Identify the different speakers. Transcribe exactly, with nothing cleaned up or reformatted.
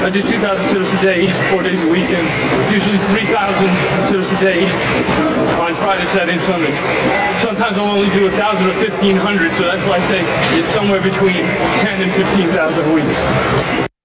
Speaker 1: I do two thousand sit-ups a day, four days a week, and usually three thousand sit-ups a day on Friday, Saturday, and Sunday. Sometimes I'll only do one thousand or fifteen hundred, so that's why I say it's somewhere between ten and fifteen thousand a week.